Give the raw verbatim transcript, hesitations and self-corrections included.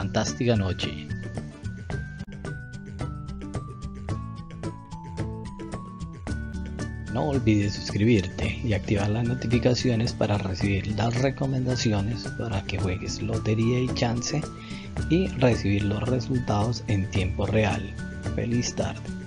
fantástica noche. No olvides suscribirte y activar las notificaciones para recibir las recomendaciones para que juegues Lotería y Chance y recibir los resultados en tiempo real. Feliz tarde.